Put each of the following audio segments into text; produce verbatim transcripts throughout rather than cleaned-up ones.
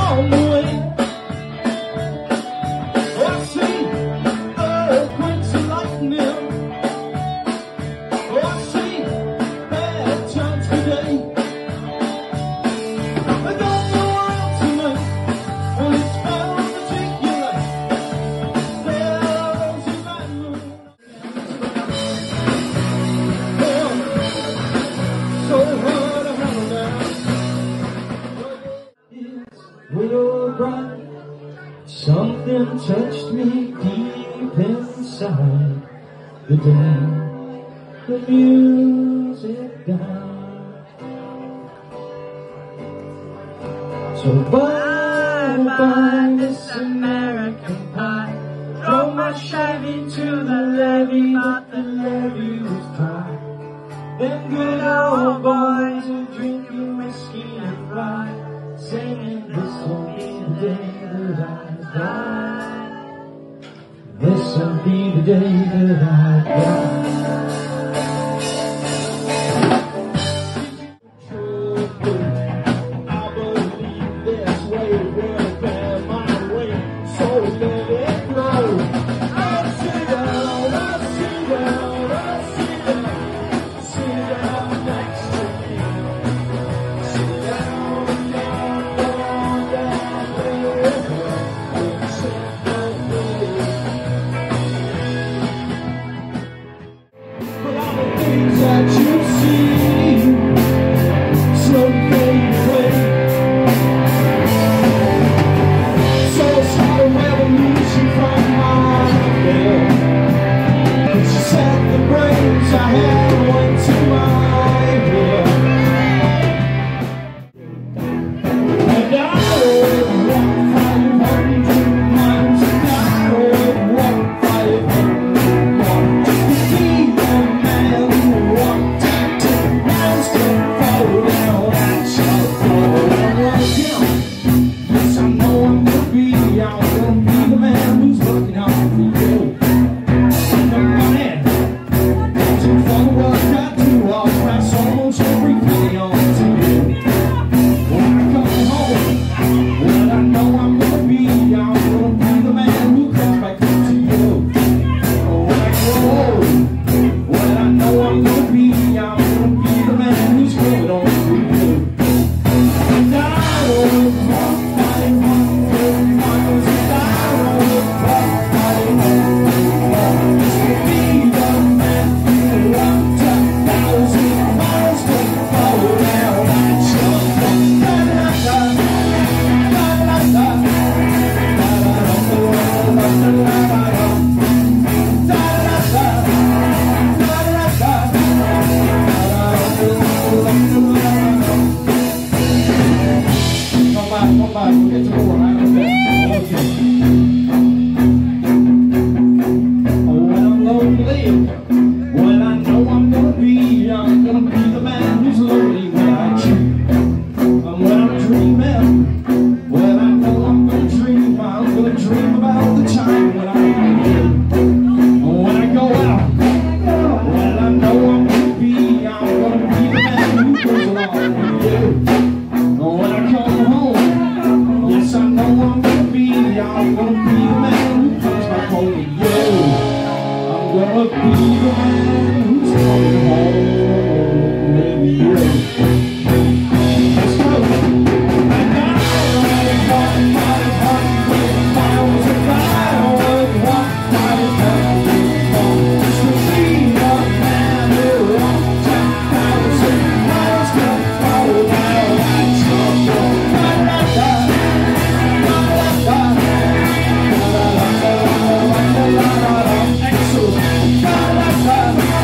on the way. Oh, I see earthquakes and lightning. Oh, I see bad times today. I don't know what else to make when it's bound to take your life. There are those who might move. Oh, so hard to handle now. Willow bright, something touched me deep inside the day the music died. So bye bye Miss American Pie. Drove my Chevy to the levee, but the levee was dry. Them good old boys who drinking whiskey and rye, singing this will be the day that I die. This will be the day that I die. I believe this way will bear my way, so let it grow. I'll sit down, I'll sit down, I'll sit down, sit down next to me. Sit down, down, down, down, there, sit down there. But all the things that you see slowly fade away. So it's not a revolution from my bed. It's just that the brains I had went to my head. And I would walk five hundred miles, and I would walk five hundred more just to see the man who walked ten miles to fall down and shall fall down again. Yes, I know I'm gonna be, I'm gonna be the man who's looking out for you. And the money, too far to work, I do, I'll pass almost every penny on to you. When I come home, well, I know I'm gonna be, I'm gonna be the man who comes back home to you. When I grow old, well, I know I'm gonna be, I'm gonna be the man who's going on for you. And I would walk five hundred miles, and I would walk five hundred more just to be the man who walked a thousand miles to fall down and shall fall. La la la, la la la, la la la la la la la. Come back, we'll get to the one. Oh, when I'm lonely, well, I know I'm gonna be, I'm gonna be the man who's lonely when I cheat. And when I'm dreaming, well, I know I'm gonna dream, I'm gonna dream about the time when I'm with you. And when I go out, well, I know I'm gonna be, I'm gonna be the man who goes along with you. And when I come home, yes, I know I'm gonna be, I'm gonna be the man who comes back home with you. I'm gonna be the man who's coming home with you. Let's go. And I would walk five hundred miles, and I would walk five hundred more just to be the man who walked ten thousand miles to fall down and stumble. La la la, la la la, la la la la la la la la. Excellent. La la la.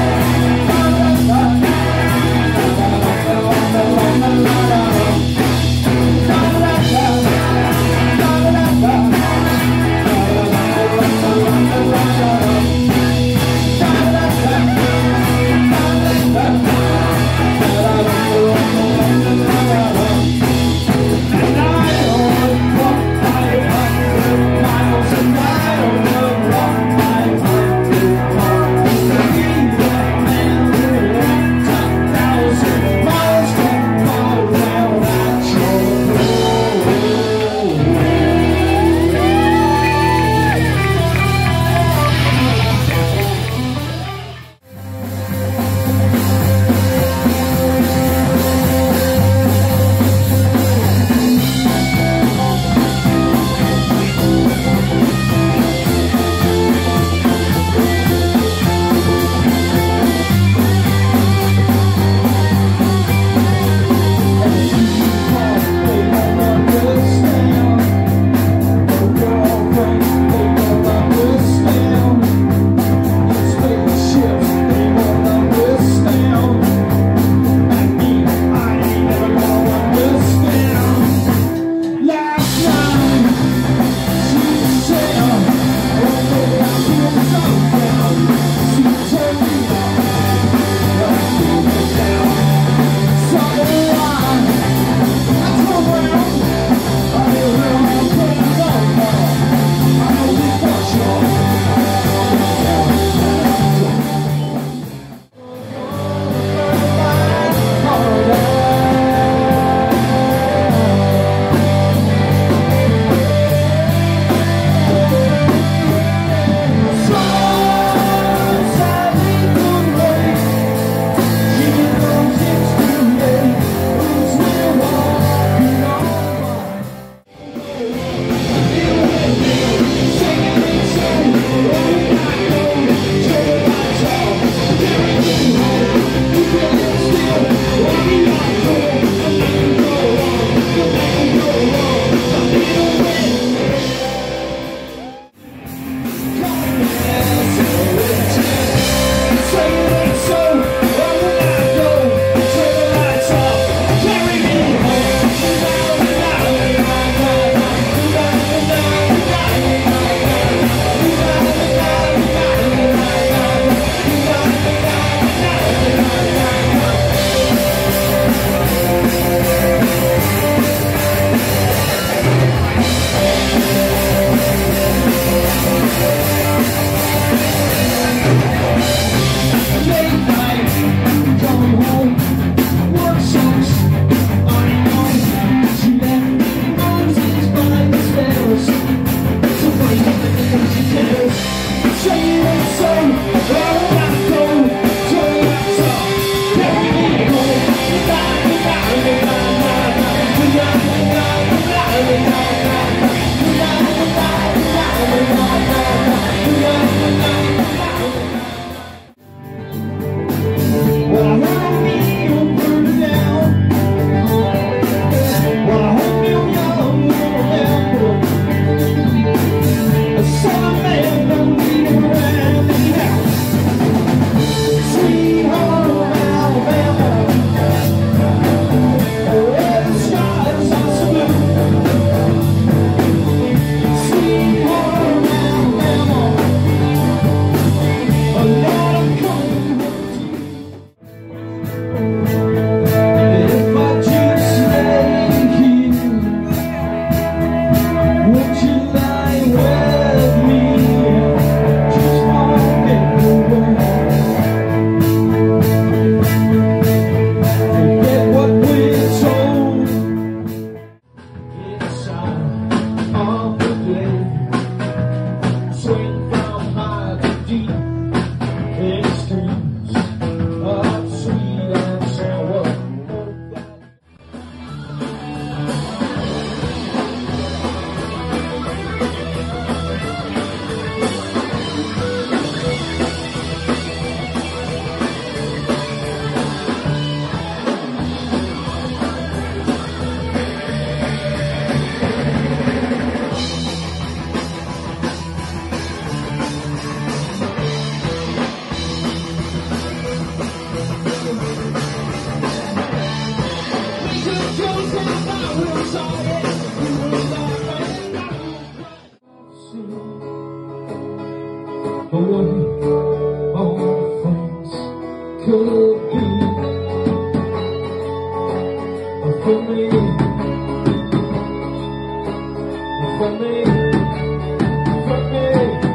for me, for me.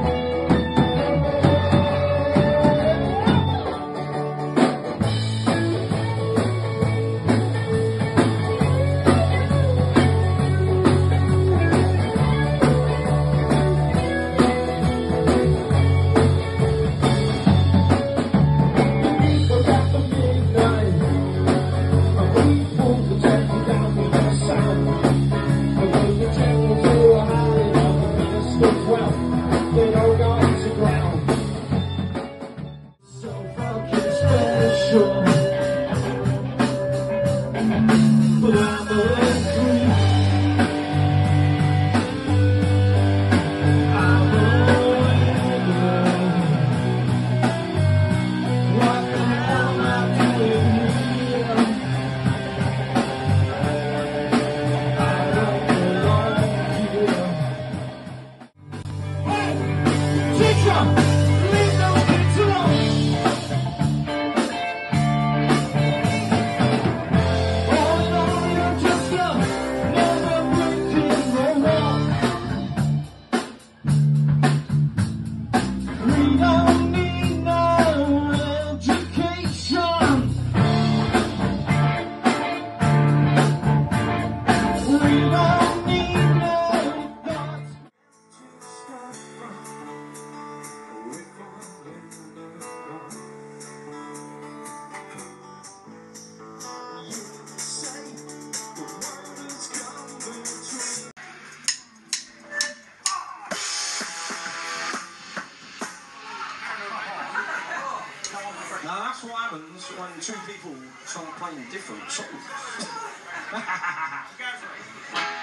Now that's what happens when two people start playing different songs. Go for it.